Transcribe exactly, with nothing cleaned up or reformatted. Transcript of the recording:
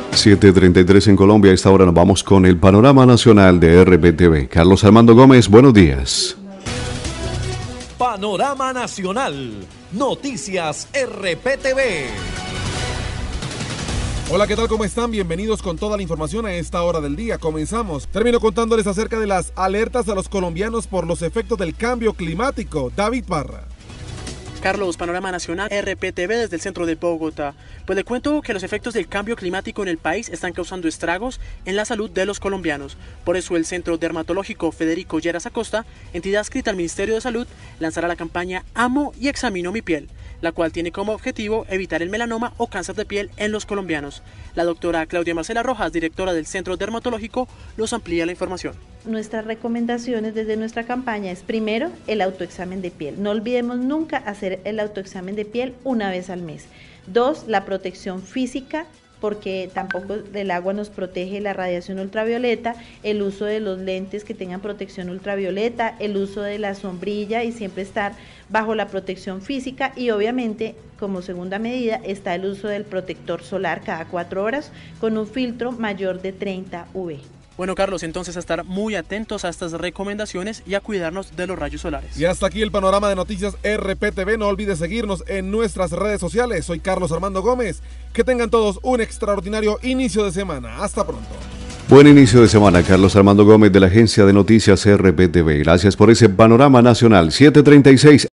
siete treinta y tres en Colombia. A esta hora nos vamos con el panorama nacional de R P T V. Carlos Armando Gómez, buenos días. Panorama Nacional, Noticias R P T V. Hola, ¿qué tal? ¿Cómo están? Bienvenidos con toda la información a esta hora del día. Comenzamos. Termino contándoles acerca de las alertas a los colombianos por los efectos del cambio climático. David Parra. Carlos, Panorama Nacional R P T V desde el centro de Bogotá. Pues le cuento que los efectos del cambio climático en el país están causando estragos en la salud de los colombianos. Por eso el Centro Dermatológico Federico Lleras Acosta, entidad adscrita al Ministerio de Salud, lanzará la campaña Amo y Examino mi piel, la cual tiene como objetivo evitar el melanoma o cáncer de piel en los colombianos. La doctora Claudia Marcela Rojas, directora del Centro Dermatológico, nos amplía la información. Nuestras recomendaciones desde nuestra campaña es primero el autoexamen de piel. No olvidemos nunca hacer el autoexamen de piel una vez al mes. Dos, la protección física, porque tampoco el agua nos protege la radiación ultravioleta, el uso de los lentes que tengan protección ultravioleta, el uso de la sombrilla y siempre estar bajo la protección física, y obviamente como segunda medida está el uso del protector solar cada cuatro horas con un filtro mayor de treinta U V. Bueno, Carlos, entonces a estar muy atentos a estas recomendaciones y a cuidarnos de los rayos solares. Y hasta aquí el panorama de noticias R P T V. No olvides seguirnos en nuestras redes sociales. Soy Carlos Armando Gómez. Que tengan todos un extraordinario inicio de semana. Hasta pronto. Buen inicio de semana, Carlos Armando Gómez de la Agencia de Noticias R P T V. Gracias por ese panorama nacional. siete treinta y seis.